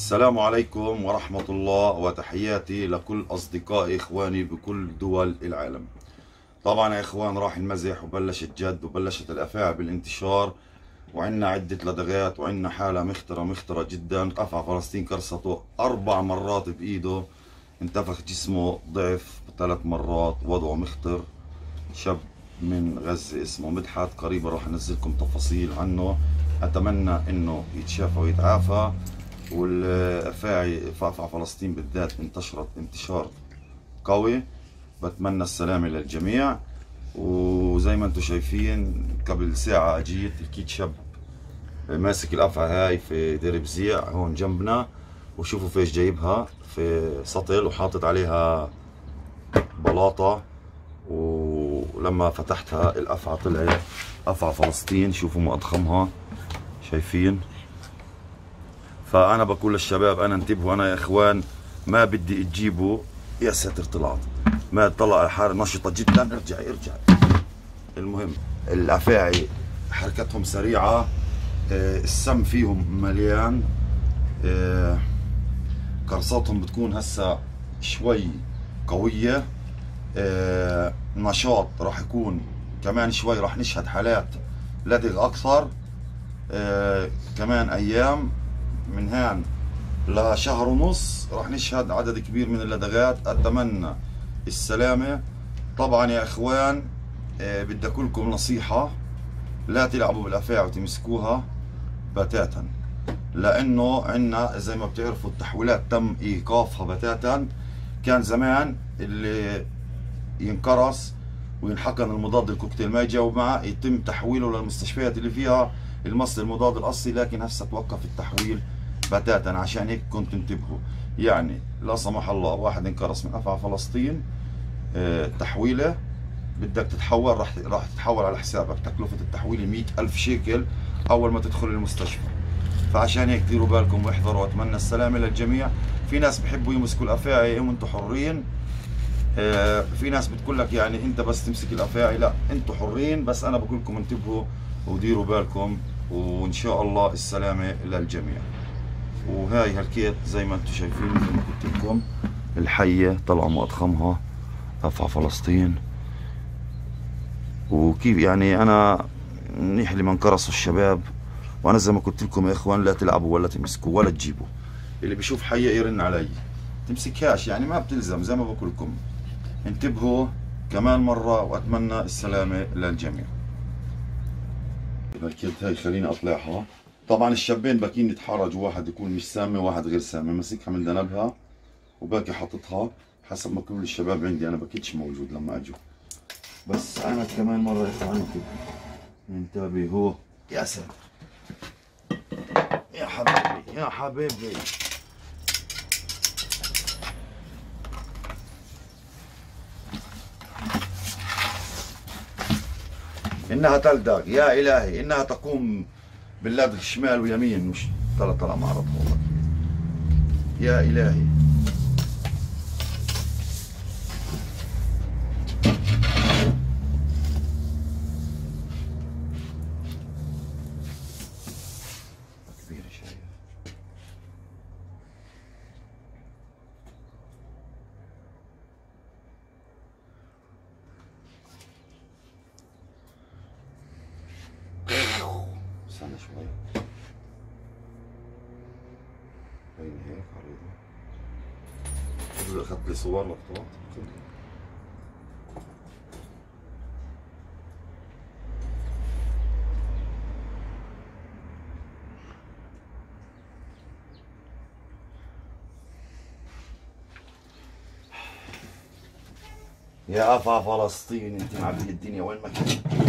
السلام عليكم ورحمة الله وتحياتي لكل أصدقائي إخواني بكل دول العالم. طبعا يا إخوان راح المزح وبلشت جد وبلشت الأفاعي بالانتشار، وعنا عدة لدغات وعنا حالة مخطرة جدا. أفعى فلسطين كرسته 4 مرات بإيده، انتفخ جسمه، ضعف 3 مرات، وضعه مخطر. شاب من غزة اسمه مدحت، قريبا راح انزلكم تفاصيل عنه. اتمنى انه يتشافى ويتعافى. والافاعي فافعى فلسطين بالذات انتشرت انتشار قوي، بتمنى السلامة للجميع. وزي ما انتم شايفين قبل ساعة اجيت لقيت شاب ماسك الافعى هاي في دير بزيع هون جنبنا، وشوفوا فيش جايبها، في سطل وحاطط عليها بلاطة. ولما فتحتها الافعى طلعت افعى فلسطين، شوفوا ما اضخمها، شايفين؟ فانا بقول للشباب، انا انتبهوا، انا يا اخوان ما بدي تجيبوا. يا ساتر طلعت، ما طلع الحارة نشطة جدا. ارجعي. المهم الافاعي حركتهم سريعة، السم فيهم مليان، قرصاتهم بتكون هسا شوي قوية. نشاط راح يكون كمان شوي، راح نشهد حالات لدغ اكثر. كمان ايام من هان لشهر ونص راح نشهد عدد كبير من اللدغات. اتمنى السلامة. طبعا يا اخوان بدي اقول لكم نصيحة، لا تلعبوا بالافاعي وتمسكوها بتاتا، لانه عندنا زي ما بتعرفوا التحويلات تم ايقافها بتاتا. كان زمان اللي ينقرص وينحقن المضاد الكوكتيل ما يجاوب معه يتم تحويله للمستشفيات اللي فيها المصل المضاد الاصلي، لكن هسه توقف التحويل بتاتا. عشان هيك كنتوا انتبهوا، يعني لا سمح الله واحد انقرص من افعى فلسطين، تحويله بدك تتحول، راح تتحول على حسابك. تكلفة التحويل 100,000 شيكل اول ما تدخل المستشفى. فعشان هيك ديروا بالكم واحذروا، واتمنى السلامة للجميع. في ناس بحبوا يمسكوا الافاعي وانتم حرين، في ناس بتقول لك يعني انت بس تمسك الافاعي، لا انتم حرين، بس انا بقول لكم انتبهوا وديروا بالكم، وان شاء الله السلامة للجميع. وهاي هالكيت زي ما انتم شايفين، زي ما قلت لكم الحية طلعوا مأضخمها افعى فلسطين. وكيف يعني انا منيح اللي ما انقرصوا الشباب. وانا زي ما قلت لكم يا اخوان، لا تلعبوا ولا تمسكوا ولا تجيبوا. اللي بيشوف حية يرن علي، تمسكهاش يعني، ما بتلزم. زي ما بقول لكم انتبهوا كمان مرة، واتمنى السلامة للجميع. الكيت هاي خليني اطلعها. طبعا الشابين باكين يتحرجوا، واحد يكون مش سامة وواحد غير سامة، ماسكها من ذنبها وباقي حاططها حسب ما كل الشباب عندي. انا بكيتش موجود لما اجوا، بس انا كمان مرة يا اخوان انتبهوا. يا ساتر يا حبيبي يا حبيبي. انها تلدغ، يا الهي انها تقوم باللدغ شمال ويمين، مش طلع ما اعرف والله. يا الهي كبيرة شايف. استنى شوي، بين هيك عريضة. اخذت لي صور لقطات. يا افا فلسطين انت معبي الدنيا وين ما كنت.